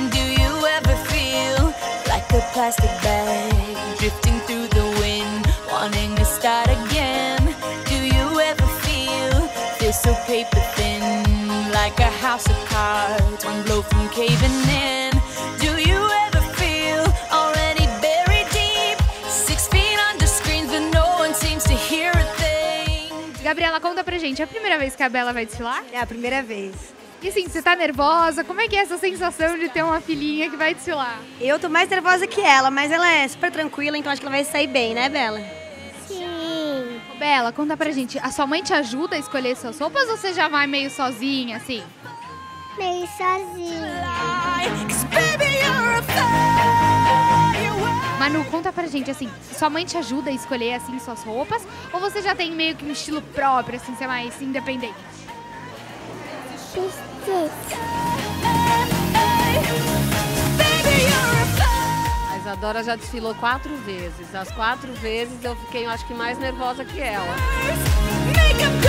Do you ever feel like a plastic bag drifting through the wind, wanting to start again? Do you ever feel so paper thin, like a house of cards, one blow from caving in? Do you ever feel already buried deep, 6 feet under screens, but no one seems to hear a thing? Gabriela, conta pra gente, é a primeira vez que a Bela vai desfilar? É a primeira vez. E assim, você tá nervosa? Como é que é essa sensação de ter uma filhinha que vai desfilar? Eu tô mais nervosa que ela, mas ela é super tranquila, então acho que ela vai sair bem, né, Bela? Sim. Ô, Bela, conta pra gente, a sua mãe te ajuda a escolher suas roupas ou você já vai meio sozinha, assim? Meio sozinha. 'Cause baby, you're a firework. Manu, conta pra gente, assim, sua mãe te ajuda a escolher, assim, suas roupas? Ou você já tem meio que um estilo próprio, assim, você é mais independente? Precisa. Baby, you're a fire. A Isadora já desfilou 4 vezes. As 4 vezes eu fiquei, acho que, mais nervosa que ela. Make 'em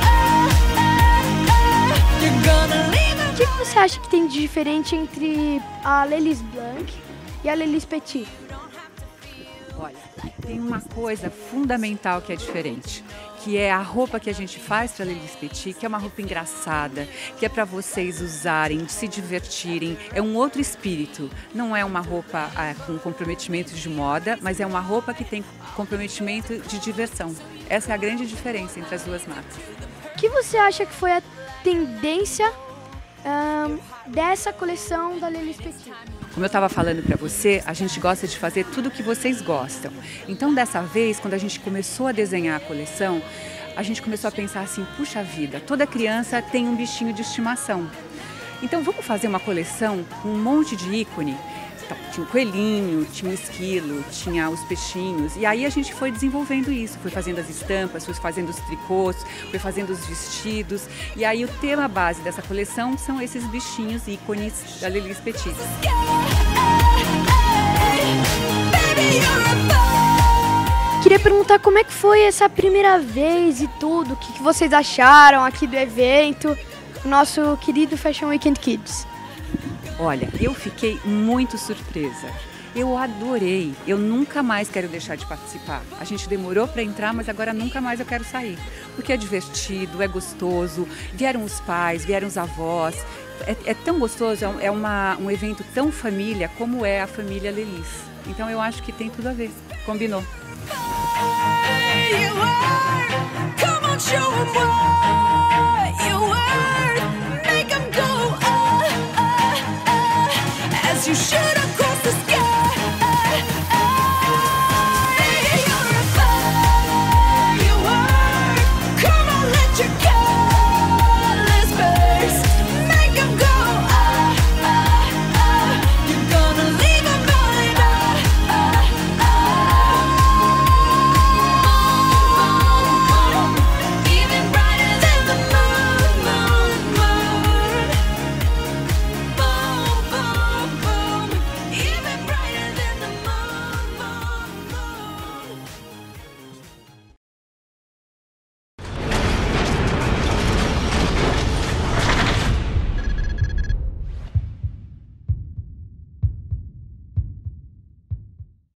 go, you're gonna leave 'em. O que você acha que tem de diferente entre a Lelis Blanc e a Lelis Petit? Olha, tem uma coisa fundamental que é diferente, que é a roupa que a gente faz para a Lelis Petit, que é uma roupa engraçada, que é para vocês usarem, se divertirem. É um outro espírito. Não é uma roupa com comprometimento de moda, mas é uma roupa que tem comprometimento de diversão. Essa é a grande diferença entre as duas marcas. O que você acha que foi a tendência dessa coleção da Lelis Petit? Como eu estava falando para você, a gente gosta de fazer tudo o que vocês gostam. Então, dessa vez, quando a gente começou a desenhar a coleção, a gente começou a pensar assim, puxa vida, toda criança tem um bichinho de estimação. Então, vamos fazer uma coleção com um monte de ícone. Então, tinha o coelhinho, tinha o esquilo, tinha os peixinhos. E aí a gente foi desenvolvendo isso, foi fazendo as estampas, foi fazendo os tricôs, foi fazendo os vestidos. E aí o tema base dessa coleção são esses bichinhos ícones da Lelis Petit. Queria perguntar como é que foi essa primeira vez e tudo, o que vocês acharam aqui do evento, o nosso querido Fashion Weekend Kids. Olha, eu fiquei muito surpresa. Eu adorei. Eu nunca mais quero deixar de participar. A gente demorou para entrar, mas agora nunca mais eu quero sair. Porque é divertido, é gostoso. Vieram os pais, vieram os avós. É tão gostoso, é um evento tão família como é a família Lelis. Então eu acho que tem tudo a ver. Combinou. You are. Come on, show 'em what.